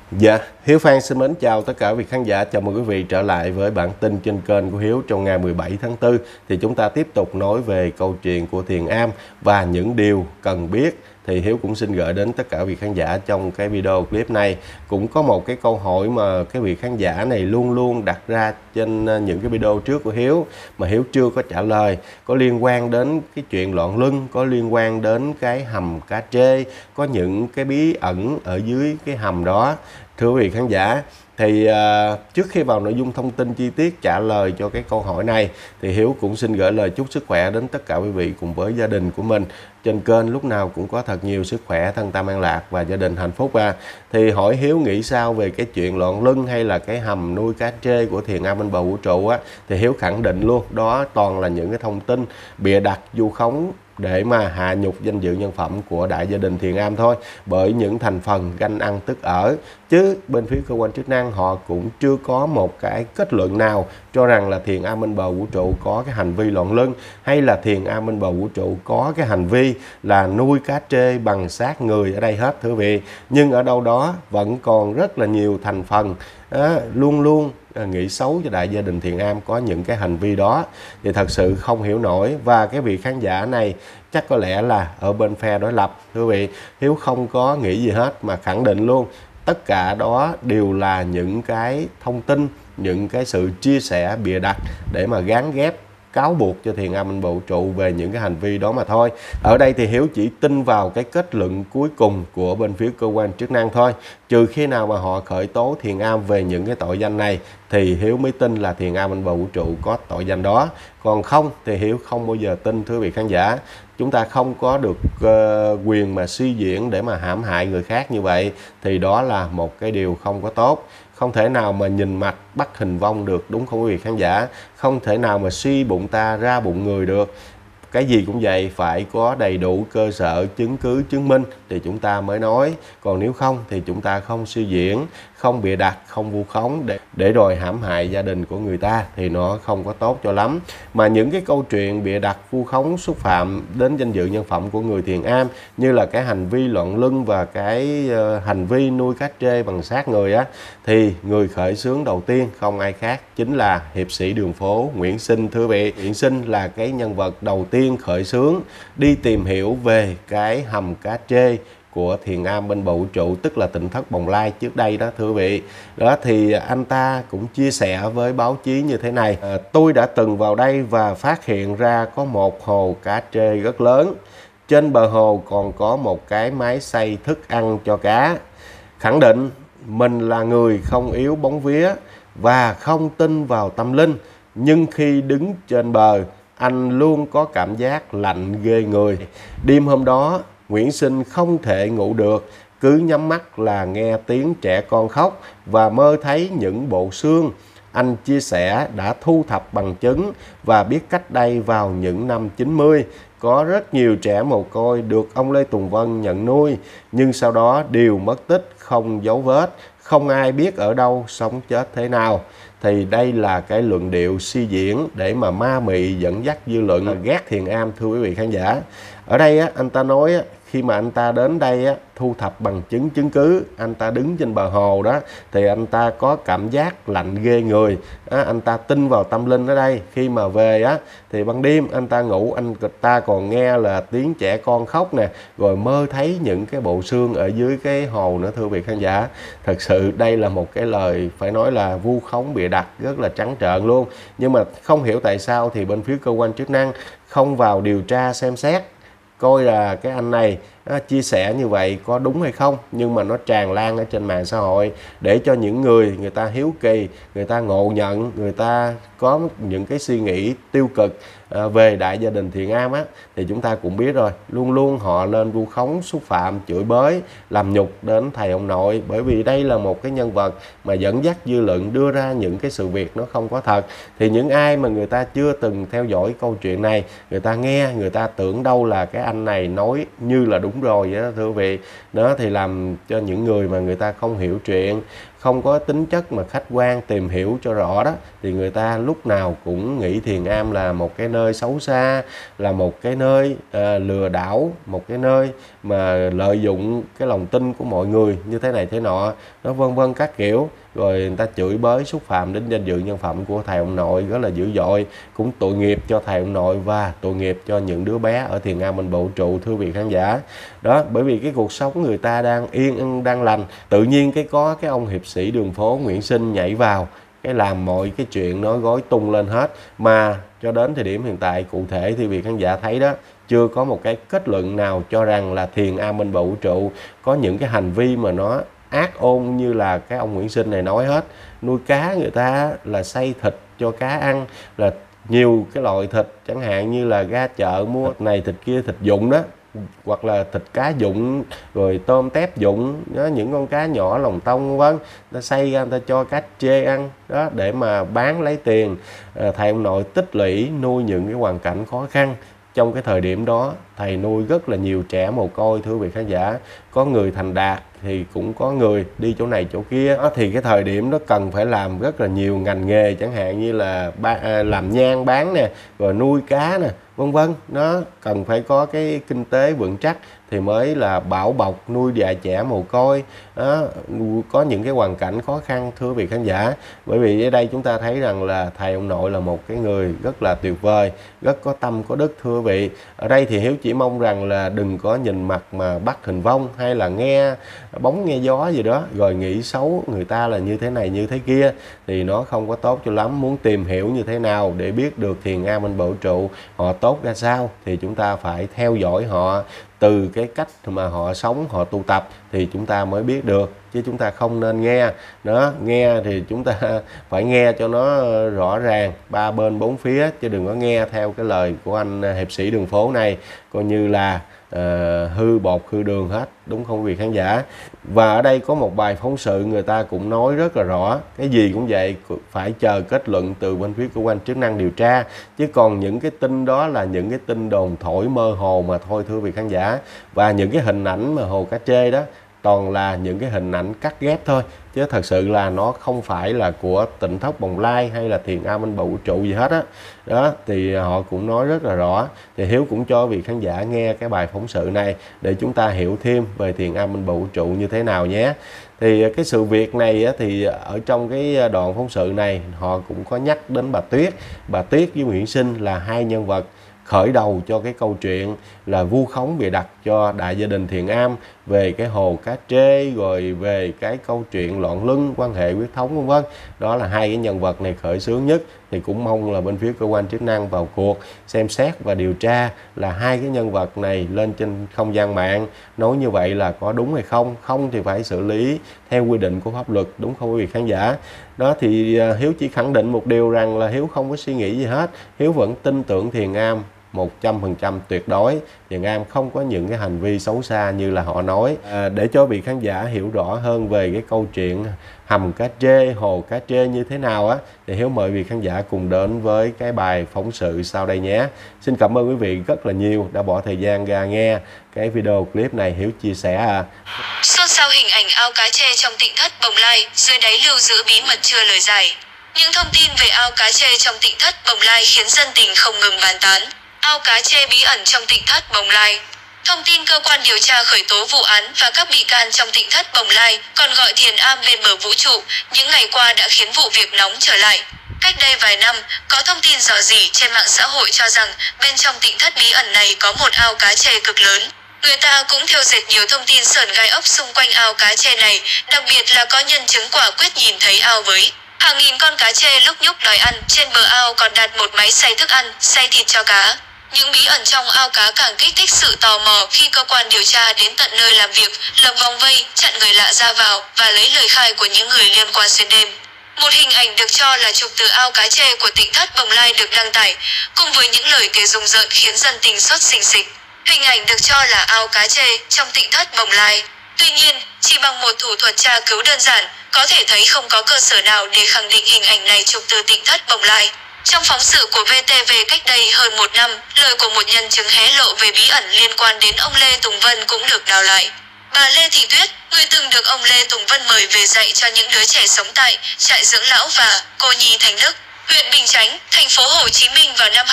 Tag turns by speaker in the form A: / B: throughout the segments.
A: Dạ, Hiếu Phan xin mến chào tất cả quý khán giả. Chào mừng quý vị trở lại với bản tin trên kênh của Hiếu trong ngày 17 tháng 4. Thì chúng ta tiếp tục nói về câu chuyện của Thiền Am và những điều cần biết. Thì Hiếu cũng xin gửi đến tất cả quý khán giả trong cái video clip này. Cũng có một cái câu hỏi mà cái vị khán giả này luôn luôn đặt ra trên những cái video trước của Hiếu mà Hiếu chưa có trả lời. Có liên quan đến cái chuyện loạn luân, có liên quan đến cái hầm cá trê, có những cái bí ẩn ở dưới cái hầm đó. Thưa quý vị khán giả, thì trước khi vào nội dung thông tin chi tiết trả lời cho cái câu hỏi này thì Hiếu cũng xin gửi lời chúc sức khỏe đến tất cả quý vị cùng với gia đình của mình. Trên kênh lúc nào cũng có thật nhiều sức khỏe, thân tâm an lạc và gia đình hạnh phúc. Thì hỏi Hiếu nghĩ sao về cái chuyện loạn luân hay là cái hầm nuôi cá trê của Thiền Am bên bờ vũ trụ á, thì Hiếu khẳng định luôn đó toàn là những cái thông tin bịa đặt vu khống để mà hạ nhục danh dự nhân phẩm của đại gia đình Thiền Am thôi, bởi những thành phần ganh ăn tức ở, chứ bên phía cơ quan chức năng họ cũng chưa có một cái kết luận nào cho rằng là Thiền Am bên bờ vũ trụ có cái hành vi loạn luân hay là Thiền Am bên bờ vũ trụ có cái hành vi là nuôi cá trê bằng xác người ở đây hết thưa quý vị. Nhưng ở đâu đó vẫn còn rất là nhiều thành phần luôn luôn nghĩ xấu cho đại gia đình Thiền Am có những cái hành vi đó, thì thật sự không hiểu nổi. Và cái vị khán giả này chắc có lẽ là ở bên phe đối lập thưa quý vị. Hiếu không có nghĩ gì hết mà khẳng định luôn tất cả đó đều là những cái thông tin, những cái sự chia sẻ bịa đặt để mà gán ghép cáo buộc cho Thiền Am bên bờ vũ trụ về những cái hành vi đó mà thôi. Ở đây thì Hiếu chỉ tin vào cái kết luận cuối cùng của bên phía cơ quan chức năng thôi. Trừ khi nào mà họ khởi tố Thiền Am về những cái tội danh này thì Hiếu mới tin là Thiền Am bên bờ vũ trụ có tội danh đó. Còn không thì Hiếu không bao giờ tin thưa quý vị khán giả. Chúng ta không có được quyền mà suy diễn để mà hãm hại người khác như vậy, thì đó là một cái điều không có tốt. Không thể nào mà nhìn mặt bắt hình vong được, đúng không quý vị khán giả? Không thể nào mà suy bụng ta ra bụng người được. Cái gì cũng vậy, phải có đầy đủ cơ sở chứng cứ chứng minh thì chúng ta mới nói. Còn nếu không thì chúng ta không suy diễn, không bịa đặt, không vu khống để rồi hãm hại gia đình của người ta, thì nó không có tốt cho lắm. Mà những cái câu chuyện bịa đặt vu khống xúc phạm đến danh dự nhân phẩm của người Thiền Am, như là cái hành vi loạn luân và cái hành vi nuôi cá trê bằng xác người á, thì người khởi xướng đầu tiên không ai khác chính là hiệp sĩ đường phố Nguyễn Sinh thưa quý vị. Nguyễn Sinh là cái nhân vật đầu tiên khởi xướng đi tìm hiểu về cái hầm cá trê của Thiền Am bên bờ vũ trụ, tức là tỉnh thất Bồng Lai trước đây đó thưa quý vị. Đó thì anh ta cũng chia sẻ với báo chí như thế này: tôi đã từng vào đây và phát hiện ra có một hồ cá trê rất lớn. Trên bờ hồ còn có một cái máy xay thức ăn cho cá. Khẳng định mình là người không yếu bóng vía và không tin vào tâm linh, nhưng khi đứng trên bờ anh luôn có cảm giác lạnh ghê người. Đêm hôm đó Nguyễn Sinh không thể ngủ được, cứ nhắm mắt là nghe tiếng trẻ con khóc và mơ thấy những bộ xương. Anh chia sẻ đã thu thập bằng chứng và biết cách đây vào những năm 90 có rất nhiều trẻ mồ côi được ông Lê Tùng Vân nhận nuôi, nhưng sau đó đều mất tích không dấu vết, không ai biết ở đâu sống chết thế nào. Thì đây là cái luận điệu suy diễn để mà ma mị dẫn dắt dư luận ghét Thiền Am thưa quý vị khán giả. Ở đây á, anh ta nói á, khi mà anh ta đến đây á, thu thập bằng chứng cứ, anh ta đứng trên bờ hồ đó thì anh ta có cảm giác lạnh ghê người. Anh ta tin vào tâm linh ở đây. Khi mà về á thì ban đêm anh ta ngủ, anh ta còn nghe là tiếng trẻ con khóc nè, rồi mơ thấy những cái bộ xương ở dưới cái hồ nữa thưa quý vị khán giả. Thật sự đây là một cái lời phải nói là vu khống bịa đặt rất là trắng trợn luôn. Nhưng mà không hiểu tại sao thì bên phía cơ quan chức năng không vào điều tra xem xét coi là cái anh này chia sẻ như vậy có đúng hay không, nhưng mà nó tràn lan ở trên mạng xã hội để cho những người ta hiếu kỳ, người ta ngộ nhận, người ta có những cái suy nghĩ tiêu cực về đại gia đình Thiền Am á, thì chúng ta cũng biết rồi, luôn luôn họ lên vu khống, xúc phạm, chửi bới, làm nhục đến thầy ông nội, bởi vì đây là một cái nhân vật mà dẫn dắt dư luận đưa ra những cái sự việc nó không có thật. Thì những ai mà người ta chưa từng theo dõi câu chuyện này, người ta nghe, người ta tưởng đâu là cái anh này nói như là đúng đúng rồi á thưa quý vị. Đó thì làm cho những người mà người ta không hiểu chuyện, không có tính chất mà khách quan tìm hiểu cho rõ đó, thì người ta lúc nào cũng nghĩ Thiền Am là một cái nơi xấu xa, là một cái nơi lừa đảo, một cái nơi mà lợi dụng cái lòng tin của mọi người như thế này thế nọ, nó vân vân các kiểu. Rồi người ta chửi bới xúc phạm đến danh dự nhân phẩm của thầy ông nội rất là dữ dội, cũng tội nghiệp cho thầy ông nội và tội nghiệp cho những đứa bé ở Thiền Am Minh Vũ Trụ thưa vị khán giả. Đó, bởi vì cái cuộc sống người ta đang yên đang lành, tự nhiên có cái ông hiệp sĩ đường phố Nguyễn Sinh nhảy vào, cái làm mọi cái chuyện nói gói tung lên hết. Mà cho đến thời điểm hiện tại cụ thể thì vị khán giả thấy đó, chưa có một cái kết luận nào cho rằng là Thiền Am Minh Vũ Trụ có những cái hành vi mà nó ác ôn như là cái ông Nguyễn Sinh này nói hết. Nuôi cá người ta là xay thịt cho cá ăn, là nhiều cái loại thịt, chẳng hạn như là ra chợ mua thịt này thịt kia, thịt dụng đó, hoặc là thịt cá dụng, rồi tôm tép dụng đó, những con cá nhỏ lòng tông vân, ta xay ra người ta cho cá chê ăn đó để mà bán lấy tiền. Thầy ông nội tích lũy nuôi những cái hoàn cảnh khó khăn. Trong cái thời điểm đó thầy nuôi rất là nhiều trẻ mồ côi thưa quý vị khán giả, có người thành đạt thì cũng có người đi chỗ này chỗ kia đó. Thì cái thời điểm đó cần phải làm rất là nhiều ngành nghề, chẳng hạn như là làm nhang bán nè, rồi nuôi cá nè, vân vân. Nó cần phải có cái kinh tế vững chắc thì mới là bảo bọc nuôi dạy trẻ mồ côi đó, có những cái hoàn cảnh khó khăn thưa quý vị khán giả. Bởi vì ở đây chúng ta thấy rằng là thầy ông nội là một cái người rất là tuyệt vời, rất có tâm có đức thưa quý vị. Ở đây thì Hiếu chỉ mong rằng là đừng có nhìn mặt mà bắt hình vong, hay là nghe bóng nghe gió gì đó rồi nghĩ xấu người ta là như thế này như thế kia, thì nó không có tốt cho lắm. Muốn tìm hiểu như thế nào để biết được Thiền Am Minh Vũ Trụ họ tốt ra sao thì chúng ta phải theo dõi họ từ cái cách mà họ sống, họ tu tập thì chúng ta mới biết được, chứ chúng ta không nên nghe. Đó, nghe thì chúng ta phải nghe cho nó rõ ràng ba bên bốn phía, chứ đừng có nghe theo cái lời của anh hiệp sĩ đường phố này, coi như là hư bột hư đường hết, đúng không quý vị khán giả? Và ở đây có một bài phóng sự người ta cũng nói rất là rõ, cái gì cũng vậy, phải chờ kết luận từ bên phía cơ quan chức năng điều tra, chứ còn những cái tin đó là những cái tin đồn thổi mơ hồ mà thôi thưa quý vị khán giả. Và những cái hình ảnh mà hồ cá trê đó toàn là những cái hình ảnh cắt ghép thôi, chứ thật sự là nó không phải là của Tỉnh Thất Bồng Lai hay là Thiền Am Minh Vũ Trụ gì hết á. Đó thì họ cũng nói rất là rõ. Thì Hiếu cũng cho vị khán giả nghe cái bài phóng sự này để chúng ta hiểu thêm về Thiền Am Minh Vũ Trụ như thế nào nhé. Thì cái sự việc này á, thì ở trong cái đoạn phóng sự này họ cũng có nhắc đến bà Tuyết. Bà Tuyết với Nguyễn Sinh là hai nhân vật khởi đầu cho cái câu chuyện là vu khống bịa đặt cho đại gia đình Thiền Am về cái hồ cá trê, rồi về cái câu chuyện loạn luân, quan hệ huyết thống vân vân. Đó là hai cái nhân vật này khởi xướng nhất, thì cũng mong là bên phía cơ quan chức năng vào cuộc xem xét và điều tra là hai cái nhân vật này lên trên không gian mạng nói như vậy là có đúng hay không. Không thì phải xử lý theo quy định của pháp luật, đúng không quý vị khán giả? Đó thì Hiếu chỉ khẳng định một điều rằng là Hiếu không có suy nghĩ gì hết. Hiếu vẫn tin tưởng Thiền Am 100% tuyệt đối. Thiền Am không có những cái hành vi xấu xa như là họ nói. Để cho vị khán giả hiểu rõ hơn về cái câu chuyện hầm cá trê, hồ cá trê như thế nào á, thì Hiếu mời vị khán giả cùng đến với cái bài phóng sự sau đây nhé. Xin cảm ơn quý vị rất là nhiều đã bỏ thời gian ra nghe cái video clip này Hiếu chia sẻ.
B: Xôn xao hình ảnh ao cá trê trong Tỉnh Thất Bồng Lai, dưới đáy lưu giữ bí mật chưa lời giải. Những thông tin về ao cá trê trong Tỉnh Thất Bồng Lai khiến dân tình không ngừng bàn tán. Ao cá trê bí ẩn trong Tỉnh Thất Bồng Lai. Thông tin cơ quan điều tra khởi tố vụ án và các bị can trong Tỉnh Thất Bồng Lai, còn gọi Thiền Am bên bờ vũ trụ, những ngày qua đã khiến vụ việc nóng trở lại. Cách đây vài năm, có thông tin rò rỉ trên mạng xã hội cho rằng bên trong Tỉnh Thất bí ẩn này có một ao cá trê cực lớn. Người ta cũng thêu dệt nhiều thông tin sởn gai ốc xung quanh ao cá trê này, đặc biệt là có nhân chứng quả quyết nhìn thấy ao với hàng nghìn con cá trê lúc nhúc đòi ăn. Trên bờ ao còn đặt một máy xay thức ăn, xay thịt cho cá. Những bí ẩn trong ao cá càng kích thích sự tò mò khi cơ quan điều tra đến tận nơi làm việc, lập vòng vây, chặn người lạ ra vào và lấy lời khai của những người liên quan xuyên đêm. Một hình ảnh được cho là chụp từ ao cá trê của Tỉnh Thất Bồng Lai được đăng tải, cùng với những lời kể rùng rợn khiến dân tình sốt xình xịch. Hình ảnh được cho là ao cá trê trong Tỉnh Thất Bồng Lai. Tuy nhiên, chỉ bằng một thủ thuật tra cứu đơn giản, có thể thấy không có cơ sở nào để khẳng định hình ảnh này chụp từ Tỉnh Thất Bồng Lai. Trong phóng sự của VTV cách đây hơn 1 năm, lời của một nhân chứng hé lộ về bí ẩn liên quan đến ông Lê Tùng Vân cũng được đào lại. Bà Lê Thị Tuyết, người từng được ông Lê Tùng Vân mời về dạy cho những đứa trẻ sống tại trại dưỡng lão và cô nhi Thánh Đức, huyện Bình Chánh, thành phố Hồ Chí Minh vào năm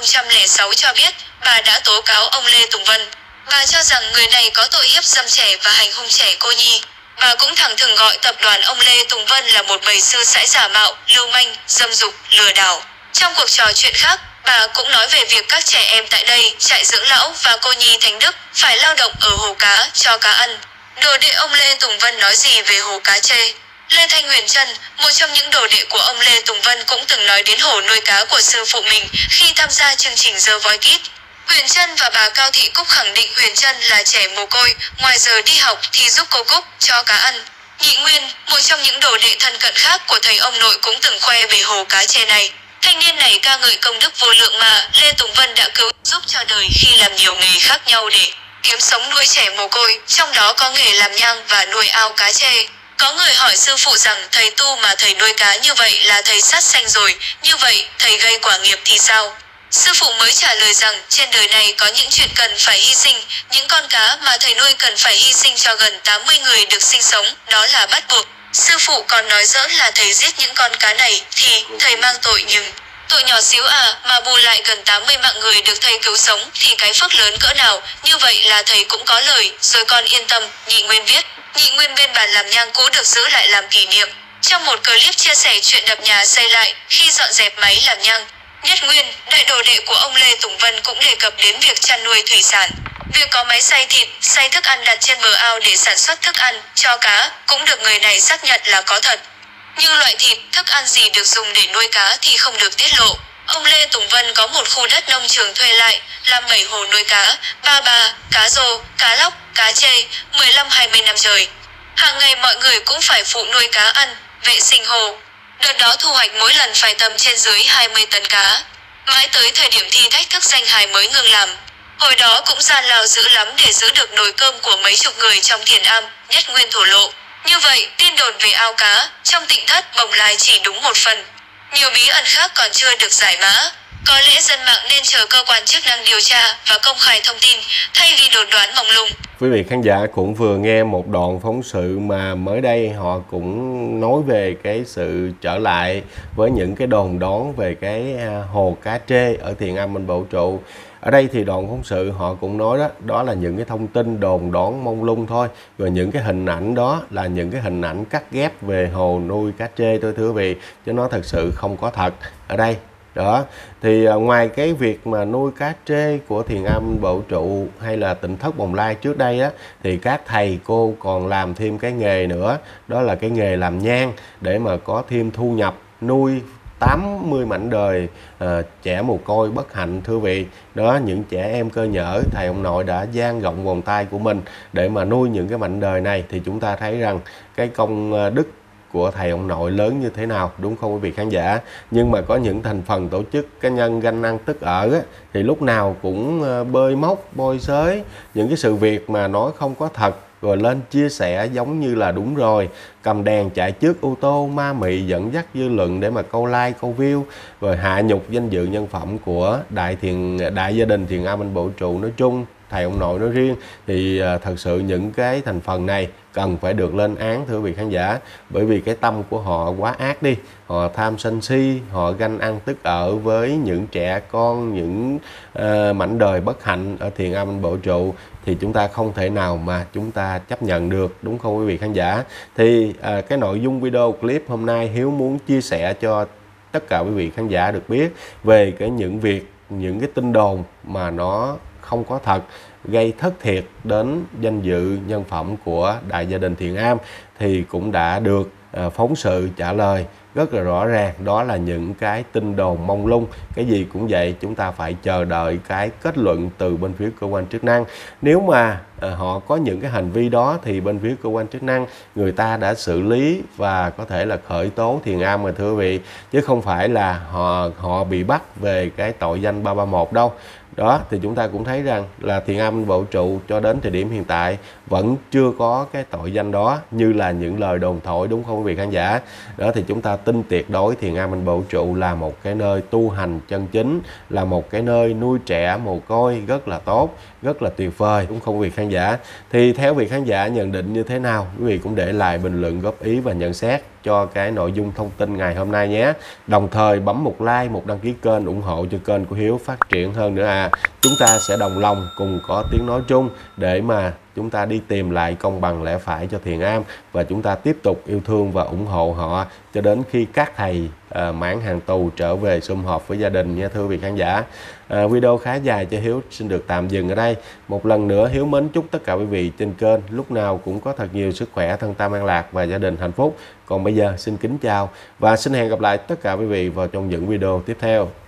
B: 2006 cho biết, bà đã tố cáo ông Lê Tùng Vân. Bà cho rằng người này có tội hiếp dâm trẻ và hành hung trẻ cô nhi. Bà cũng thẳng thừng gọi tập đoàn ông Lê Tùng Vân là một bầy sư sãi giả mạo, lưu manh, dâm dục, lừa đảo. Trong cuộc trò chuyện khác, bà cũng nói về việc các trẻ em tại đây, trại dưỡng lão và cô nhi Thánh Đức, phải lao động ở hồ cá, cho cá ăn. Đồ đệ ông Lê Tùng Vân nói gì về hồ cá chê? Lê Thanh Huyền Trân, một trong những đồ đệ của ông Lê Tùng Vân cũng từng nói đến hồ nuôi cá của sư phụ mình khi tham gia chương trình The Voice Kids. Huyền Trân và bà Cao Thị Cúc khẳng định Huyền Trân là trẻ mồ côi, ngoài giờ đi học thì giúp cô Cúc cho cá ăn. Nhị Nguyên, một trong những đồ đệ thân cận khác của thầy ông nội cũng từng khoe về hồ cá chê này. Thanh niên này ca ngợi công đức vô lượng mà Lê Tùng Vân đã cứu giúp cho đời khi làm nhiều nghề khác nhau để kiếm sống nuôi trẻ mồ côi, trong đó có nghề làm nhang và nuôi ao cá chê. Có người hỏi sư phụ rằng thầy tu mà thầy nuôi cá như vậy là thầy sát sanh rồi, như vậy thầy gây quả nghiệp thì sao? Sư phụ mới trả lời rằng trên đời này có những chuyện cần phải hy sinh, những con cá mà thầy nuôi cần phải hy sinh cho gần 80 người được sinh sống, đó là bắt buộc. Sư phụ còn nói giỡn là thầy giết những con cá này thì thầy mang tội, nhưng tội nhỏ xíu à mà bù lại gần 80 mạng người được thầy cứu sống thì cái phước lớn cỡ nào, như vậy là thầy cũng có lời, rồi con yên tâm, Nhị Nguyên viết. Nhị Nguyên bên bàn làm nhang cũ được giữ lại làm kỷ niệm. Trong một clip chia sẻ chuyện đập nhà xây lại khi dọn dẹp máy làm nhang, Nhất Nguyên, đại đồ đệ của ông Lê Tùng Vân cũng đề cập đến việc chăn nuôi thủy sản. Việc có máy xay thịt, xay thức ăn đặt trên bờ ao để sản xuất thức ăn cho cá cũng được người này xác nhận là có thật. Nhưng loại thịt, thức ăn gì được dùng để nuôi cá thì không được tiết lộ. Ông Lê Tùng Vân có một khu đất nông trường thuê lại, làm 7 hồ nuôi cá, ba, cá rô, cá lóc, cá chê, 15-20 năm trời. Hàng ngày mọi người cũng phải phụ nuôi cá ăn, vệ sinh hồ. Đợt đó thu hoạch mỗi lần phải tầm trên dưới 20 tấn cá. Mãi tới thời điểm thi thách thức danh hài mới ngừng làm. Hồi đó cũng gian lao dữ lắm để giữ được nồi cơm của mấy chục người trong thiền am, Nhất Nguyên thổ lộ. Như vậy, tin đồn về ao cá trong Tịnh Thất Bồng Lai chỉ đúng một phần. Nhiều bí ẩn khác còn chưa được giải mã. Có lẽ dân mạng nên chờ cơ quan chức năng điều tra và công khai thông tin, thay vì đồn đoán mông lung.
A: Quý vị khán giả cũng vừa nghe một đoạn phóng sự mà mới đây họ cũng nói về cái sự trở lại với những cái đồn đoán về cái hồ cá trê ở Thiền Am Minh Vũ Trụ. Ở đây thì đoạn phóng sự họ cũng nói đó là những cái thông tin đồn đoán mông lung thôi. Rồi những cái hình ảnh đó là những cái hình ảnh cắt ghép về hồ nuôi cá trê thôi thưa quý vị, chứ nó thật sự không có thật ở đây. Đó, thì ngoài cái việc mà nuôi cá trê của Thiền Am Vũ Trụ hay là Tịnh Thất Bồng Lai trước đây á, thì các thầy cô còn làm thêm cái nghề nữa, đó là cái nghề làm nhang để mà có thêm thu nhập nuôi 80 mảnh đời trẻ mồ côi bất hạnh thưa vị. Đó, những trẻ em cơ nhở, thầy ông nội đã dang rộng vòng tay của mình để mà nuôi những cái mảnh đời này, thì chúng ta thấy rằng cái công đức của thầy ông nội lớn như thế nào, đúng không quý vị khán giả? Nhưng mà có những thành phần tổ chức cá nhân ganh ăn tức ở á, thì lúc nào cũng bơi móc, bôi xới những cái sự việc mà nói không có thật, rồi lên chia sẻ giống như là đúng rồi, cầm đèn chạy trước ô tô, ma mị dẫn dắt dư luận để mà câu like, câu view, rồi hạ nhục danh dự nhân phẩm của đại gia đình Thiền Am Minh Vũ Trụ nói chung, thầy ông nội nói riêng. Thì thật sự những cái thành phần này cần phải được lên án thưa quý vị khán giả, bởi vì cái tâm của họ quá ác đi, họ tham sân si, họ ganh ăn tức ở với những trẻ con, những mảnh đời bất hạnh ở Thiền Am Minh Vũ Trụ, thì chúng ta không thể nào mà chúng ta chấp nhận được, đúng không quý vị khán giả? Thì cái nội dung video clip hôm nay Hiếu muốn chia sẻ cho tất cả quý vị khán giả được biết về những cái tin đồn mà nó không có thật, gây thất thiệt đến danh dự nhân phẩm của đại gia đình Thiền Am, thì cũng đã được phóng sự trả lời rất là rõ ràng. Đó là những cái tin đồn mông lung, cái gì cũng vậy, chúng ta phải chờ đợi cái kết luận từ bên phía cơ quan chức năng. Nếu mà họ có những cái hành vi đó thì bên phía cơ quan chức năng người ta đã xử lý và có thể là khởi tố Thiền Am rồi thưa quý vị, chứ không phải là họ bị bắt về cái tội danh 331 đâu. Đó thì chúng ta cũng thấy rằng là Thiện Am Vũ Trụ cho đến thời điểm hiện tại vẫn chưa có cái tội danh đó như là những lời đồn thổi, đúng không quý vị khán giả? Đó thì chúng ta tin tuyệt đối Thiện Am Vũ Trụ là một cái nơi tu hành chân chính, là một cái nơi nuôi trẻ mồ côi rất là tốt, rất là tuyệt vời, đúng không quý vị khán giả? Thì theo vị khán giả nhận định như thế nào? Quý vị cũng để lại bình luận góp ý và nhận xét cho cái nội dung thông tin ngày hôm nay nhé. Đồng thời bấm một like, một đăng ký kênh ủng hộ cho kênh của Hiếu phát triển hơn nữa à. Chúng ta sẽ đồng lòng cùng có tiếng nói chung để mà chúng ta đi tìm lại công bằng lẽ phải cho Thiện Am, và chúng ta tiếp tục yêu thương và ủng hộ họ cho đến khi các thầy mãn hạn tù trở về sum họp với gia đình nha thưa quý vị khán giả. Video khá dài cho Hiếu xin được tạm dừng ở đây. Một lần nữa Hiếu mến chúc tất cả quý vị trên kênh lúc nào cũng có thật nhiều sức khỏe, thân tâm an lạc và gia đình hạnh phúc. Còn bây giờ xin kính chào và xin hẹn gặp lại tất cả quý vị vào trong những video tiếp theo.